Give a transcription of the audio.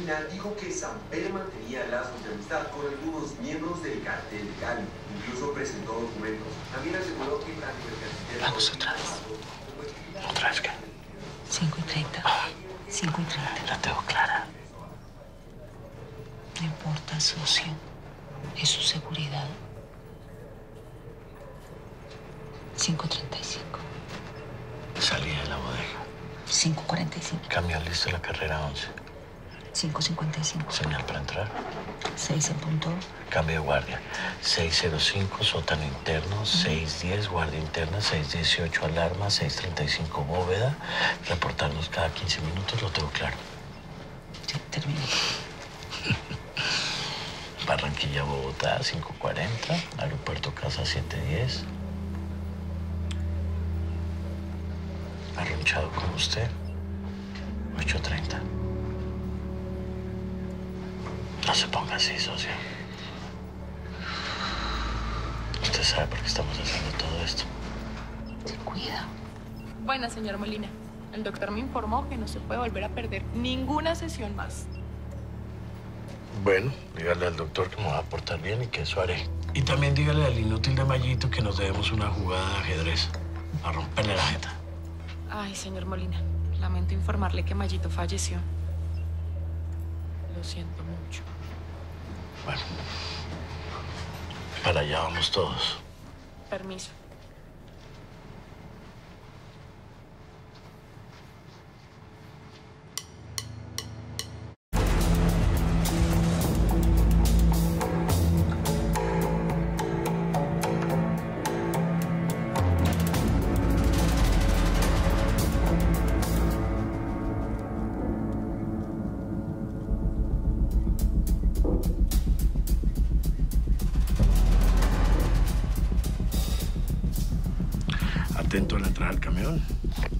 Molina dijo que Samper mantenía lazos de amistad con algunos miembros del cartel de Cali. Incluso presentó documentos. También aseguró que tanto el canciller... Vamos otra vez. ¿Otra vez qué? 5:30. 5:30. La tengo clara. No importa, socio. Es su seguridad. 5:35. Salida de la bodega. 5:45. Cambio listo la carrera 11. 5:55. Señal para entrar. 6 en punto. Cambio de guardia. 6:05, sótano interno. 6:10, guardia interna. 6:18, alarma. 6:35, bóveda. Reportarnos cada 15 minutos, lo tengo claro. Sí, termino. Barranquilla, Bogotá, 5:40. Aeropuerto Casa, 7:10. Arronchado con usted, 8:30. No se ponga así, socio. Usted sabe por qué estamos haciendo todo esto. Se cuida. Bueno, señor Molina, el doctor me informó que no se puede volver a perder ninguna sesión más. Bueno, dígale al doctor que me va a portar bien y que eso haré. Y también dígale al inútil de Mayito que nos debemos una jugada de ajedrez a romperle la jeta. Ay, señor Molina, lamento informarle que Mayito falleció. Lo siento mucho. Bueno, para allá vamos todos. Permiso. Atento a la entrada del camión.